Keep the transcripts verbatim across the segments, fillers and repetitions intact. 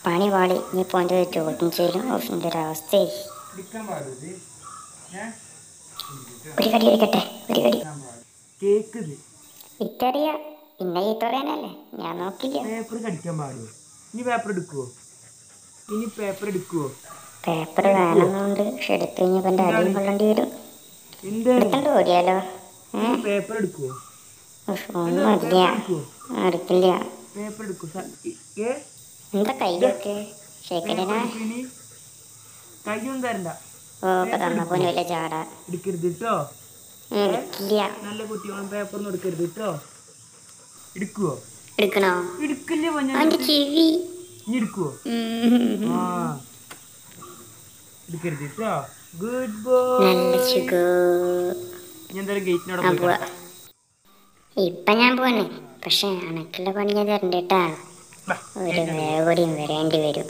പണി പാളി ഇനിയിപ്പോൾ എൻ്റെ ചോദ്യം ചെയ്യലും എൻ്റെ ഒരവസ്ഥയായി. ഒരു കടി കഴിക്കട്ടെ, ഒരു കടി. ഇക്കറിയ ഇന്ന ഈ പറയാനല്ലേ, ഞാൻ നോക്കില്ല. പേപ്പർ കടിക്കാൻ പാടുമോ? ഇനി പേപ്പർ എടുക്കുവോ? ഇനി പേപ്പർ എടുക്കുവോ? പേപ്പർ വേണമെന്നുണ്ട്, പക്ഷെ എടുത്തു കഴിഞ്ഞപ്പോൾ എൻ്റെ അടിയും കൊള്ളേണ്ടി വരും. എടുക്കണ്ട ഓടിയാലോ? ഏഹ് പേപ്പർ എടുക്കുവോ? ഒന്നും ഇല്ല, എടുക്കില്ല. പേപ്പർ എടുക്കൂ. എന്താ കയ്യൊക്കെ ഷേക്കടിനാ? കയ്യൊന്നും തരണ്ട. ഓ ഇപ്പൊ തന്നപ്പോ വലിയ ചാട. എടുക്കരുത് കേട്ടോ. എടുക്കില്ല. നല്ല കുട്ടികളും പേപ്പറൊന്നും എടുക്കരുത് കേട്ടോ. എടുക്കുവോ? എടുക്കണോ? എടുക്കില്ല. അവൻ്റെ ചെവി. ഇനി എടുക്കുവോ? ആ എടുക്കരുത് കേട്ടോ. Good boy. നല്ല സുഖോ. ഞാൻ എന്തായാലും ഗേറ്റിനോട് പോവാ. ഇപ്പൊ ഞാൻ പോവാണ്, പക്ഷെ അണക്കുള്ള പണി ഞാൻ തരണ്ട കേട്ടാ. ഒരു വേഗം വരേണ്ടി വരും.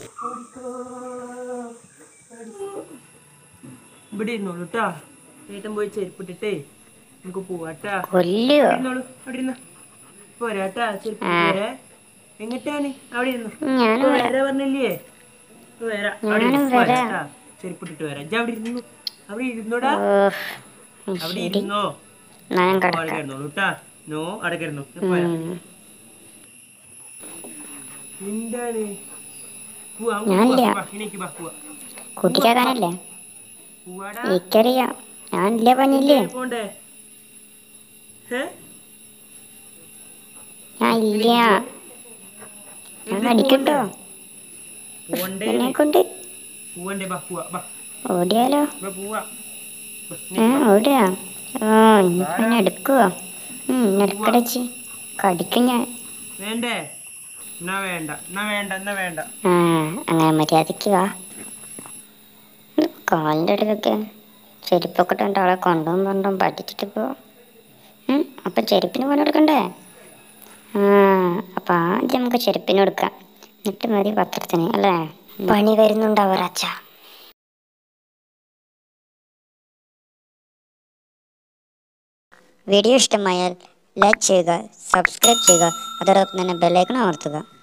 ഇവിടെ ഇരുന്നോളൂ കേട്ടാ. ഏട്ടൻ പോയി ചെരുപ്പിട്ടിട്ടേ നമുക്ക് പോവാട്ടാ. കൊല്ലോ ഇരുന്നോളൂ. അവിടെ ഇരുന്ന പോരാട്ടാ. ചെരുപ്പിട്ട് വരെ എങ്ങിട്ടാണ്? അവിടെ ഇരുന്നു. വരാ പറഞ്ഞില്ലേ? വരാ. പോരാട്ടാ. ചെരുപ്പിട്ടിട്ട് വരാം. ഇജ്ജ് അവിടെ ഇരുന്നു. അവിടെ ഇരുന്നോടാ. അവിടെ ഇരുന്നോ? കിടന്നോളൂ കേട്ടാ. നോ അവിടെ കിടന്നു. പോരാ. എന്താണ്? കൂട്ടിക്കാനല്ലേ എനിക്കറിയാം. ഞാനില്ല പണിയില്ലേ? ഞാൻ ഇല്ല. ഞാൻ അടിക്കട്ടോ എന്നെ കൊണ്ട്. ഓടിയാലോ? ഏ ഓടിയാ? ഓ ഇനിയിപ്പോ എന്നെ എടുക്കുവോ? എടുക്കടച്ച് കടിക്കും ഞാൻ. ആ അങ്ങനെ മര്യാദയ്ക്ക് വാ. കാലിൻ്റെ ഇടയിലൊക്കെ ചെരുപ്പൊക്കെ ഇട്ടുണ്ട്. ആളെ കൊണ്ടുപോകും കൊണ്ടുപോകും പഠിച്ചിട്ട് പോ. അപ്പം ചെരുപ്പിന് പണി കൊടുക്കണ്ടേ? ആ അപ്പം ആദ്യം നമുക്ക് ചെരുപ്പിന് കൊടുക്കാം, എന്നിട്ട് മതി പത്രത്തിന് അല്ലേ? പണി വരുന്നുണ്ടാവും അച്ഛ. വീഡിയോ ഇഷ്ടമായാൽ ലൈക്ക് ചെയ്യുക, സബ്സ്ക്രൈബ് ചെയ്യുക, അതോടൊപ്പം തന്നെ ബെല്ലൈക്കൺ അമർത്തുക.